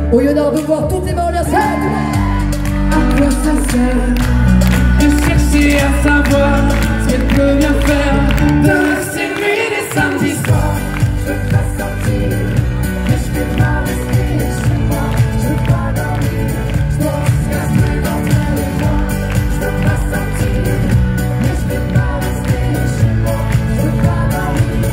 Oyonnax veut voir toutes les mains en l'air. À quoi ça sert de chercher à savoir ce qu'elle peut bien faire de ces nuits des samedis soirs? Je veux pas sortir, mais je vais pas rester chez moi. Je veux pas dormir, je pense qu'à ce que d'entrer les moi. Je veux pas sortir, mais je vais pas rester chez moi. Je veux pas dormir.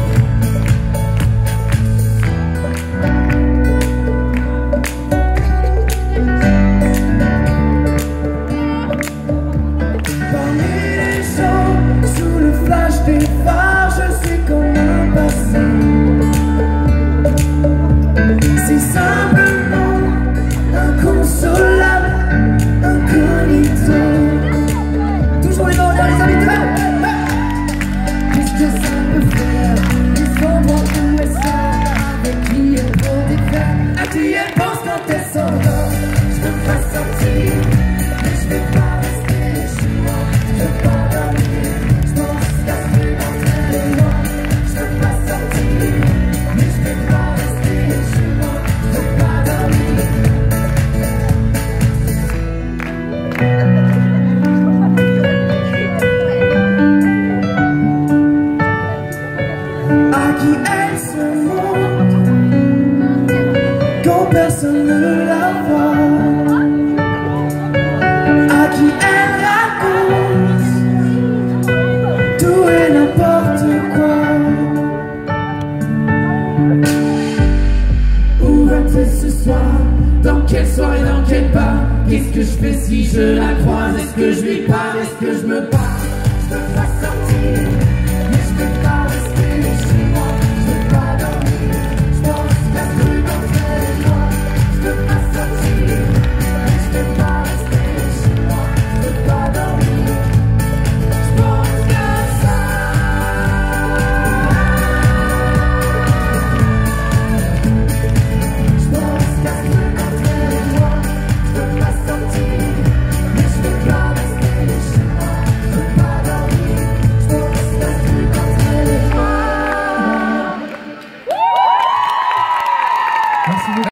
Parmi les gens, sous le flash des phares, je suis comme un passant. C'est simplement inconsolable, incognito. Toujours les mains en l'air, les amis. Qu'est-ce que ça peut faire? Ils sont droits où elles sont, avec qui elles vont défaire. À qui elle pense quand elle s'endort? Je veux pas sortir, mais je vais pas rester chez moi. Je veux pas dormir, je pense qu'à ce que d'entrer les moi. Je veux pas sortir, mais je vais pas rester chez moi. Je veux pas dormir. À qui elle se montre quand personne ne la voit, à qui elle raconte tout et n'importe quoi. Où va-t-elle ce soir? Dans quelle soirée, dans quel bar? Qu'est-ce que je fais si je la croise? Est-ce que je lui parle? Est-ce que je me parle? Je veux pas sortir, mais je vais pas rester chez moi. Je veux pas dormir, je pense qu'à ce que d'entrer les moi. Je veux pas sortir, mais je vais pas rester chez moi. Je veux pas dormir, je pense qu'à ça. Je pense qu'à ce que d'entrer les moi. Je veux pas sortir, mais je vais pas rester chez moi. Je veux pas dormir, je pense qu'à ce que d'entrer les moi. Merci beaucoup.